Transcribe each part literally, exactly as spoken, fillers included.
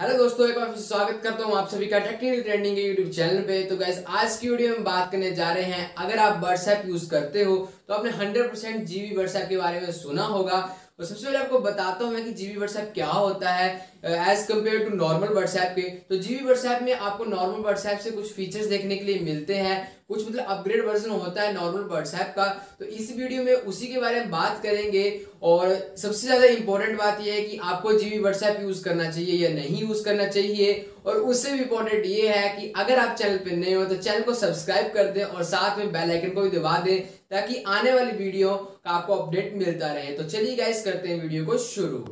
Hello दोस्तों, एक बार फिर स्वागत करता हूँ आप सभी का टेक्निकल ट्रेंडिंग के यूट्यूब चैनल पे। तो गाइस, आज की वीडियो में बात करने जा रहे हैं, अगर आप व्हाट्सएप यूज करते हो तो आपने हंड्रेड परसेंट जीबी व्हाट्सएप के बारे में सुना होगा। और सबसे पहले आपको बताता हूँ मैं कि जीबी व्हाट्सएप क्या होता है as compare to normal WhatsApp के। तो जीबी व्हाट्सएप में आपको नॉर्मल व्हाट्सएप से कुछ फीचर्स देखने के लिए मिलते हैं, कुछ मतलब अपग्रेड वर्जन होता है नॉर्मल व्हाट्सएप का। तो इस वीडियो में उसी के बारे में बात करेंगे। और सबसे ज्यादा इंपॉर्टेंट बात यह है कि आपको जीबी व्हाट्सएप यूज करना चाहिए या नहीं यूज करना चाहिए। और उससे भी इंपॉर्टेंट ये है कि अगर आप चैनल पे नए हो तो चैनल को सब्सक्राइब कर दें और साथ में बेल आइकन को भी दबा दें, ताकि आने वाली वीडियो का आपको अपडेट मिलता रहे। तो चलिए गाइस, करते हैं वीडियो को शुरू।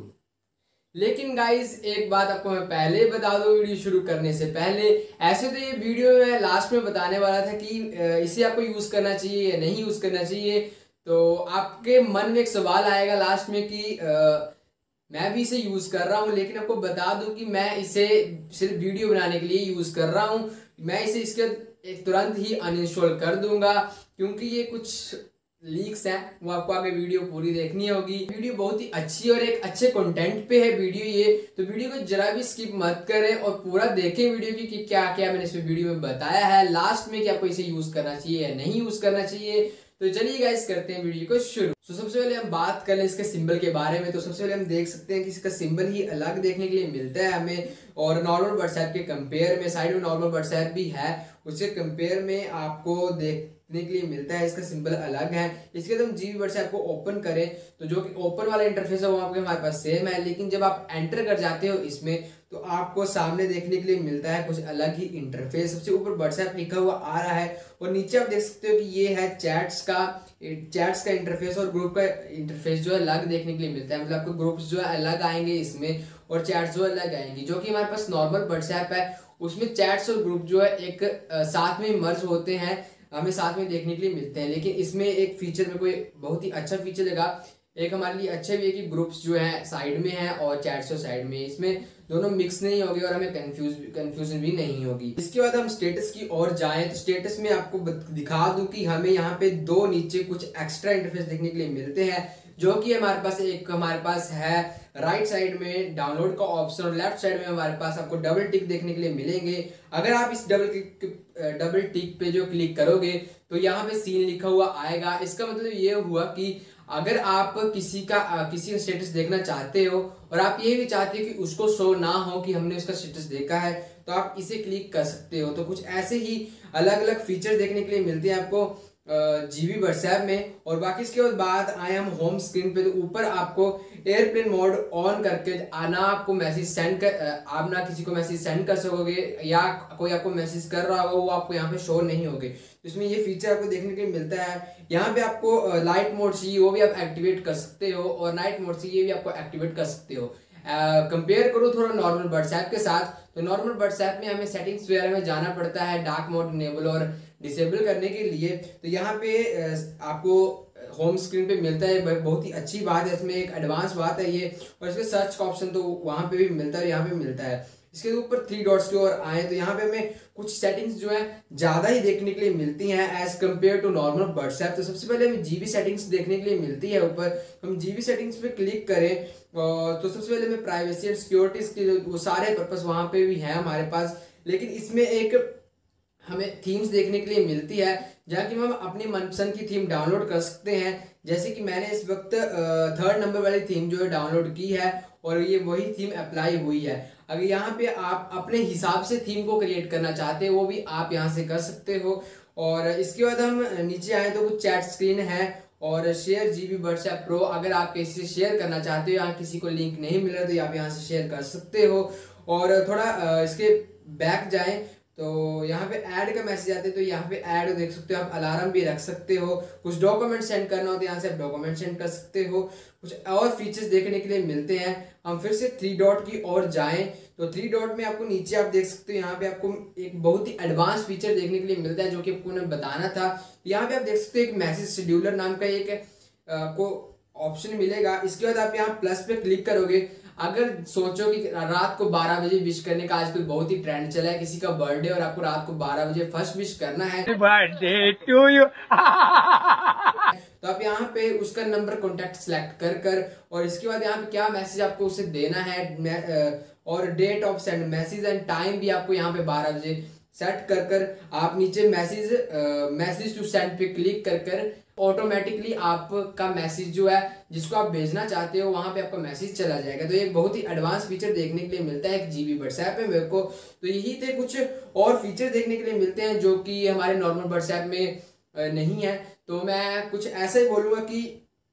लेकिन गाइस, एक बात आपको मैं पहले बता दूं वीडियो शुरू करने से पहले, ऐसे तो ये वीडियो मैं लास्ट में बताने वाला था कि इसे आपको यूज करना चाहिए या नहीं यूज करना चाहिए। तो आपके मन में एक सवाल आएगा लास्ट में कि आ, मैं भी इसे यूज कर रहा हूं, लेकिन आपको बता दूं कि मैं इसे सिर्फ वीडियो बनाने के लिए यूज कर रहा हूं। मैं इसे इसके एक तुरंत ही अनइंस्टॉल कर दूंगा, क्योंकि ये कुछ लीक्स हैं, वो आपको आगे वीडियो पूरी देखनी होगी। वीडियो बहुत ही अच्छी और एक अच्छे कंटेंट पे है वीडियो ये, तो वीडियो को जरा भी स्किप मत करें और पूरा देखें वीडियो की कि क्या क्या मैंने इस वीडियो में बताया है लास्ट में कि आपको इसे यूज करना चाहिए या नहीं यूज करना चाहिए। तो चलिए गाइस, करते हैं वीडियो को शुरू। तो सबसे पहले हम बात करें इसके सिंबल के बारे में। तो सबसे पहले हम देख सकते हैं कि इसका सिंबल ही अलग देखने के लिए मिलता है हमें, और नॉर्मल व्हाट्सएप के कंपेयर में साइड में नॉर्मल व्हाट्सएप भी है, उसके कंपेयर में आपको देखने के लिए मिलता है इसका सिंबल अलग है। इसके बाद हम जीबी व्हाट्सएप को ओपन करें तो जो कि ओपन वाला इंटरफेस है वो आपके हमारे पास सेम है, लेकिन जब आप एंटर कर जाते हो इसमें तो आपको सामने देखने के लिए मिलता है कुछ अलग ही इंटरफेस। सबसे ऊपर व्हाट्सएप लिखा हुआ आ रहा है और नीचे आप देख सकते हो कि ये है चैट्स का चैट्स का इंटरफेस और ग्रुप का इंटरफेस जो है अलग देखने के लिए मिलता है। मतलब आपको ग्रुप्स जो है अलग आएंगे इसमें और चैट्स जो अलग आएंगी। जो कि हमारे पास नॉर्मल व्हाट्सएप है उसमें चैट्स और ग्रुप जो है एक साथ में मर्ज होते हैं, हमें साथ में देखने के लिए मिलते हैं। लेकिन इसमें एक फीचर में कोई बहुत ही अच्छा फीचर लगा, एक हमारे लिए अच्छा भी है कि ग्रुप्स जो है साइड में है और चैट्स साइड में, इसमें दोनों मिक्स नहीं होगी और हमें कंफ्यूज कंफ्यूजन भी नहीं होगी। इसके बाद हम स्टेटस की ओर जाएं तो स्टेटस में आपको दिखा दूं कि हमें यहाँ पे दो नीचे कुछ एक्स्ट्रा इंटरफेस देखने के लिए मिलते हैं, जो कि हमारे पास एक हमारे पास है राइट साइड में डाउनलोड का ऑप्शन और लेफ्ट साइड में हमारे पास आपको डबल टिक देखने के लिए मिलेंगे। अगर आप इस डबल टिक डबल टिक पे जो क्लिक करोगे तो यहाँ पे सीन लिखा हुआ आएगा। इसका मतलब ये हुआ कि अगर आप किसी का किसी का स्टेटस देखना चाहते हो और आप ये भी चाहते हो कि उसको शो ना हो कि हमने उसका स्टेटस देखा है, तो आप इसे क्लिक कर सकते हो। तो कुछ ऐसे ही अलग अलग फीचर देखने के लिए मिलते हैं आपको जीबी व्हाट्सएप में। और बाकी इसके बाद आए हम होम स्क्रीन पे, तो ऊपर आपको एयरप्लेन मोड ऑन करके आना आपको मैसेज सेंड कर आप ना किसी को मैसेज सेंड कर सकोगे, या कोई आपको मैसेज कर रहा होगा वो आपको यहाँ पे शो नहीं होगे। तो इसमें ये फीचर आपको देखने के लिए मिलता है। यहाँ पे आपको लाइट मोड चाहिए वो भी आप एक्टिवेट कर सकते हो, और नाइट मोड चाहिए ये भी आपको एक्टिवेट कर सकते हो। कंपेयर uh, करो थोड़ा नॉर्मल व्हाट्सएप के साथ, तो नॉर्मल व्हाट्सएप में हमें सेटिंग्स वगैरह में जाना पड़ता है डार्क मोड इनेबल और डिसेबल करने के लिए। तो यहाँ पे आपको होम स्क्रीन पे मिलता है, बहुत ही अच्छी बात है, इसमें एक एडवांस बात है ये। और इसके सर्च का ऑप्शन तो वहाँ पे भी मिलता है, यहाँ पे मिलता है। इसके ऊपर थ्री डॉट्स की ओर आए तो यहाँ पे हमें कुछ सेटिंग्स जो है ज्यादा ही देखने के लिए मिलती हैं as compare to normal WhatsApp. तो सबसे पहले हमें जीबी सेटिंग्स देखने के लिए मिलती है ऊपर। हम जीबी सेटिंग्स पे क्लिक करें तो सबसे पहले हमें प्राइवेसी एंड सिक्योरिटी के वो सारे पर्पस वहां पे भी है हमारे पास। लेकिन इसमें एक हमें थीम्स देखने के लिए मिलती है, जहाँ की हम अपनी मनपसंद की थीम डाउनलोड कर सकते हैं। जैसे कि मैंने इस वक्त थर्ड नंबर वाली थीम जो है डाउनलोड की है और ये वही थीम अप्लाई हुई है। अगर यहाँ पे आप अपने हिसाब से थीम को क्रिएट करना चाहते हैं वो भी आप यहाँ से कर सकते हो। और इसके बाद हम नीचे आए तो कुछ चैट स्क्रीन है और शेयर जीबी व्हाट्सएप प्रो, अगर आप किसी से शेयर करना चाहते हो या किसी को लिंक नहीं मिल रहा तो आप यहाँ से शेयर कर सकते हो। और थोड़ा इसके बैक जाएं तो यहाँ पे ऐड का मैसेज आते हैं, तो यहाँ पे ऐड देख सकते हो आप, अलार्म भी रख सकते हो। कुछ डॉक्यूमेंट सेंड करना हो तो यहाँ से आप डॉक्यूमेंट सेंड कर सकते हो। कुछ और फीचर्स देखने के लिए मिलते हैं। हम फिर से थ्री डॉट की ओर जाएं तो थ्री डॉट में आपको नीचे आप देख सकते हो, यहाँ पे आपको एक बहुत ही एडवांस फीचर देखने के लिए मिलता है जो कि आपको बताना था। यहाँ पे आप देख सकते हो एक मैसेज शेड्यूलर नाम का एक आपको ऑप्शन मिलेगा। इसके बाद आप यहाँ प्लस पे क्लिक करोगे। अगर सोचो कि रात को बारह बजे विश करने का आजकल बहुत ही ट्रेंड चला है, किसी का बर्थडे और आपको रात को बारह बजे फर्स्ट विश करना है, बर्थडे टू यू तो आप यहाँ पे उसका नंबर कॉन्टेक्ट सेलेक्ट कर कर और इसके बाद यहाँ पे क्या मैसेज आपको उसे देना है और date of send message and time भी आपको यहाँ पे बारह बजे सेट कर कर आप नीचे मैसेज मैसेज टू सेंड पे क्लिक कर कर ऑटोमेटिकली आपका मैसेज जो है जिसको आप भेजना चाहते हो वहां पे आपका मैसेज चला जाएगा। तो एक बहुत ही एडवांस फीचर देखने के लिए मिलता है एक जीबी व्हाट्सएप में मेरे को। तो यही थे कुछ और फीचर देखने के लिए मिलते हैं जो कि हमारे नॉर्मल व्हाट्सएप में नहीं है। तो मैं कुछ ऐसा ही बोलूँगा कि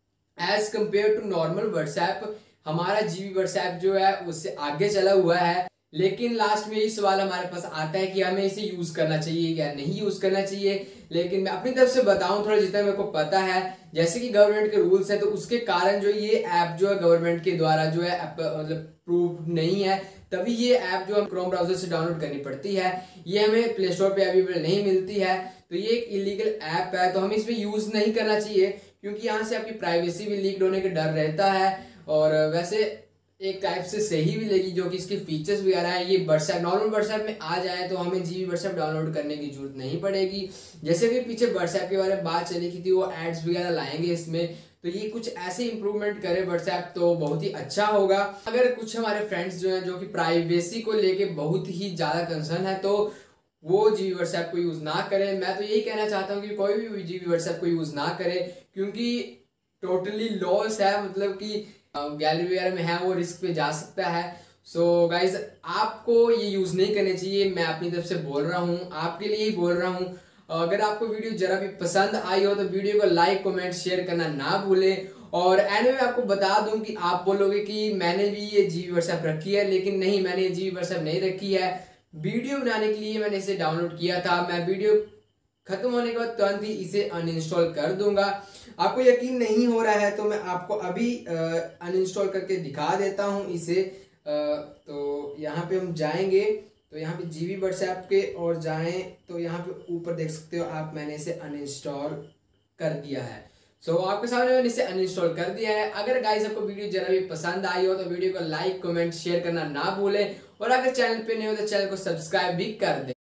as compare to normal WhatsApp हमारा जीबी व्हाट्सएप जो है उससे आगे चला हुआ है। लेकिन लास्ट में यही सवाल हमारे पास आता है कि हमें इसे यूज करना चाहिए या नहीं यूज करना चाहिए। लेकिन मैं अपनी तरफ से बताऊं थोड़ा जितना मेरे को पता है, जैसे कि गवर्नमेंट के रूल्स है तो उसके कारण जो ये ऐप जो है गवर्नमेंट के द्वारा जो है मतलब प्रूव नहीं है, तभी ये ऐप जो हम क्रोम ब्राउजर से डाउनलोड करनी पड़ती है। ये हमें प्ले स्टोर पे अवेलेबल नहीं मिलती है। तो ये एक इलीगल ऐप है, तो हमें इसमें यूज नहीं करना चाहिए क्योंकि यहाँ से आपकी प्राइवेसी भी लीक होने का डर रहता है। और वैसे एक टाइप से सही भी लगी जो कि इसके फीचर्स वगैरह है। ये व्हाट्सएप नॉर्मल व्हाट्सएप में आ जाए तो हमें जीबी व्हाट्सएप डाउनलोड करने की जरूरत नहीं पड़ेगी। जैसे कि पीछे व्हाट्सएप के बारे में बात चली की थी, वो एड्स वगैरह लाएंगे इसमें, तो ये कुछ ऐसे इंप्रूवमेंट करे व्हाट्सएप तो बहुत ही अच्छा होगा। अगर कुछ हमारे फ्रेंड्स जो हैं जो कि प्राइवेसी को लेके बहुत ही ज्यादा कंसर्न है तो वो जीबी व्हाट्सएप को यूज ना करें। मैं तो यही कहना चाहता हूँ कि कोई भी जीबी व्हाट्सएप को यूज ना करे क्योंकि टोटली लॉस है, मतलब कि गैलरी वगैरह में है वो रिस्क पे जा सकता है। सो so गाइज आपको ये यूज नहीं करने चाहिए, मैं अपनी तरफ से बोल रहा हूँ, आपके लिए ही बोल रहा हूँ। अगर आपको वीडियो जरा भी पसंद आई हो तो वीडियो को लाइक कमेंट शेयर करना ना भूलें। और एंड में आपको बता दूं कि आप बोलोगे कि मैंने भी ये जीबी व्हाट्सएप रखी है, लेकिन नहीं, मैंने ये जीबी व्हाट्सएप नहीं रखी है। वीडियो बनाने के लिए मैंने इसे डाउनलोड किया था, मैं वीडियो खत्म होने के बाद तुरंत ही इसे अनइंस्टॉल कर दूंगा। आपको यकीन नहीं हो रहा है तो मैं आपको अभी अनइंस्टॉल करके दिखा देता हूं इसे। आ, तो यहाँ पे हम जाएंगे तो यहाँ पे जीबी व्हाट्सएप के और जाएं तो यहाँ पे ऊपर देख सकते हो आप, मैंने इसे अनइंस्टॉल कर दिया है। सो so, आपके सामने मैंने इसे अनइंस्टॉल कर दिया है। अगर गाइस आपको वीडियो जरा भी पसंद आई हो तो वीडियो को लाइक कमेंट शेयर करना ना भूलें और अगर चैनल पे नहीं हो तो चैनल को सब्सक्राइब भी कर दें।